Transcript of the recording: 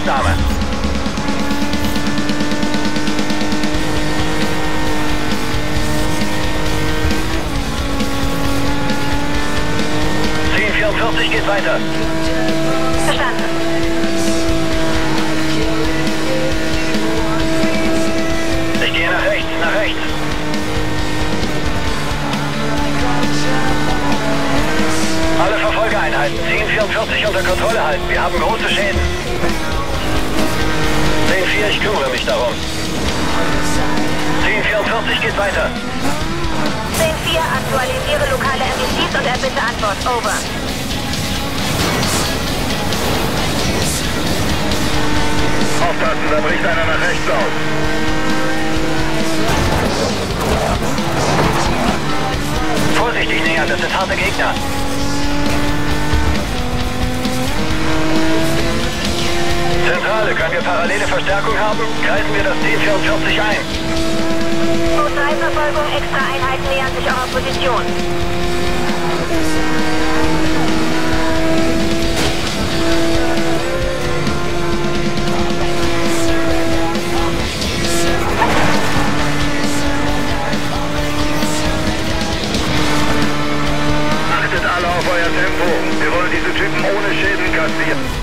Festnahme. ...1044 geht weiter. Verstanden. Ich gehe nach rechts, nach rechts. Alle Verfolgereinheiten, 1044 unter Kontrolle halten. Wir haben große Schäden. 10-4, ich kümmere mich darum. 1044 geht weiter. 10-4, aktualisiere lokale MVCs und erbitte Antwort. Over. Aufpassen, da bricht einer nach rechts aus. Vorsichtig nähern, das sind harte Gegner. Zentrale, können wir parallele Verstärkung haben? Kreisen wir das T-44 ein. Polizeiverfolgung, extra Einheiten nähern sich eurer Position. Achtet alle auf euer Tempo. Wir wollen diese Typen ohne Schäden kassieren.